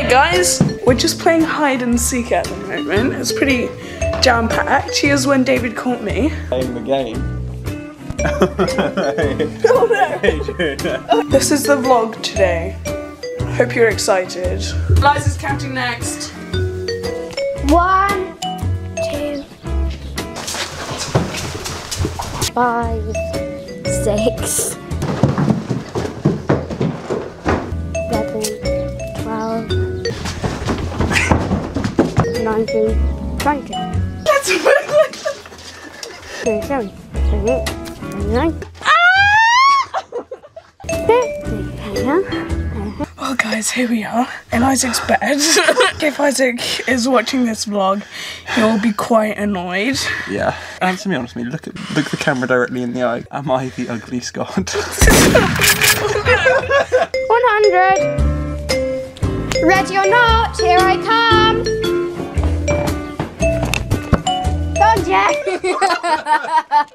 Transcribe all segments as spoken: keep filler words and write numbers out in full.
Guys, we're just playing hide and seek at the moment. It's pretty jam-packed. Here's when David caught me. Playing the game. Oh no! This is the vlog today. Hope you're excited. Liza's counting next. One, two, five, six, seven, twelve, nineteen, twenty. That's really twenty-seven, twenty-eight, twenty-nine. Well guys, here we are in Isaac's bed. If Isaac is watching this vlog, he will be quite annoyed. Yeah. Answer me honestly, look at look the camera directly in the eye. Am I the ugly Scott? one hundred. Ready or not, here I come. Don't you?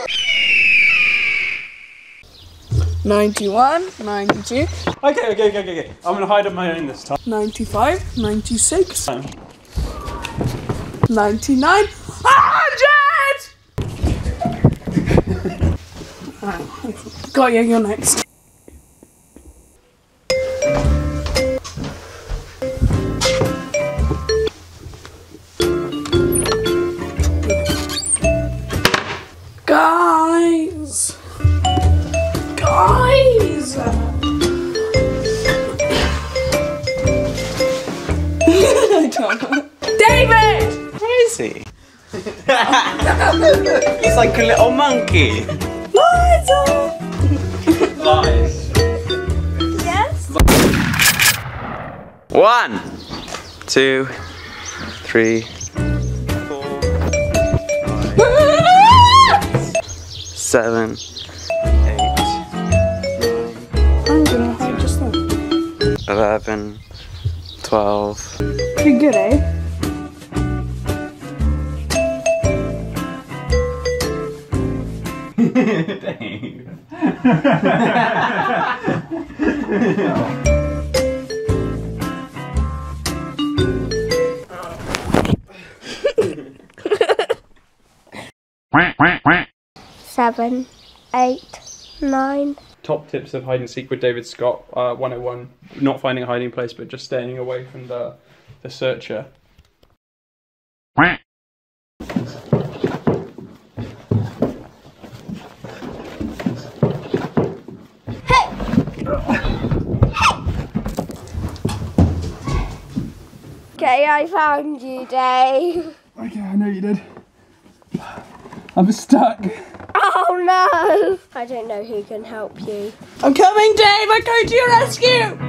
ninety-one, ninety-two, Okay, okay, okay, okay, okay. I'm gonna hide on my own this time. ninety-five, ninety-six, ninety-nine, one hundred! Got you, you're next. Guys! Guys! I don't know. David! Where is he? He's like a little monkey. Liza! Lies. Yes? One, two, three, four, five, seven, eight, I'm gonna hide just now. eleven, twelve. Pretty good, eh? Dave. Seven, eight, nine. Top tips of hide and seek with David Scott. Uh, one oh one. Not finding a hiding place, but just staying away from the the searcher. Okay, I found you, Dave. Okay, I know you did. I'm stuck. Oh no! I don't know who can help you. I'm coming, Dave! I'm going to your rescue!